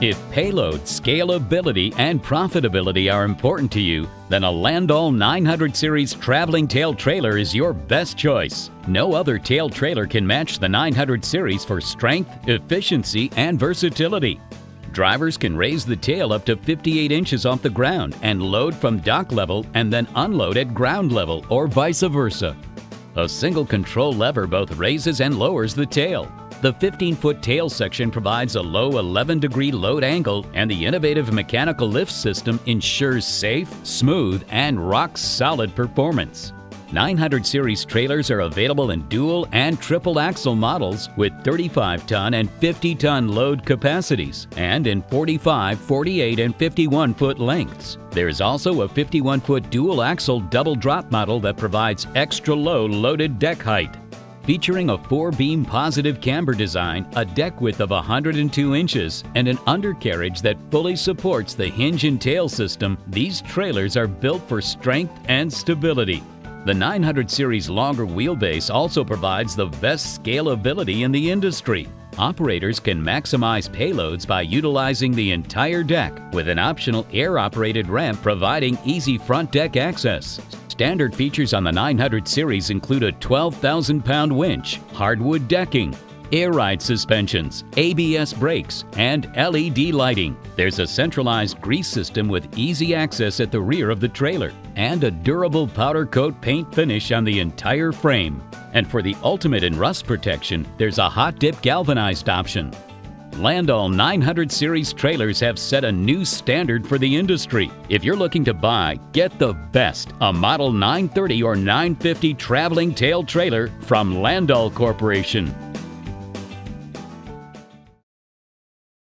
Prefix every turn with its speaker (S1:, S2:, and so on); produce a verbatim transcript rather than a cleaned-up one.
S1: If payload, scalability, and profitability are important to you, then a Landau nine hundred series traveling tail trailer is your best choice. No other tail trailer can match the nine hundred series for strength, efficiency, and versatility. Drivers can raise the tail up to fifty-eight inches off the ground and load from dock level and then unload at ground level or vice versa. A single control lever both raises and lowers the tail. The fifteen foot tail section provides a low eleven degree load angle, and the innovative mechanical lift system ensures safe, smooth, and rock-solid performance. nine hundred series trailers are available in dual and triple axle models with thirty-five ton and fifty ton load capacities, and in forty-five, forty-eight, and fifty-one foot lengths. There is also a fifty-one foot dual axle double drop model that provides extra low loaded deck height. Featuring a four-beam positive camber design, a deck width of one hundred two inches, and an undercarriage that fully supports the hinge and tail system, these trailers are built for strength and stability. The nine hundred series longer wheelbase also provides the best scalability in the industry. Operators can maximize payloads by utilizing the entire deck, with an optional air-operated ramp providing easy front deck access. Standard features on the nine hundred series include a twelve thousand pound winch, hardwood decking, air ride suspensions, A B S brakes, and L E D lighting. There's a centralized grease system with easy access at the rear of the trailer, and a durable powder coat paint finish on the entire frame. And for the ultimate in rust protection, there's a hot dip galvanized option. Landau nine hundred series trailers have set a new standard for the industry. If you're looking to buy, get the best, a Model nine thirty or nine fifty traveling tail trailer from Landau Corporation.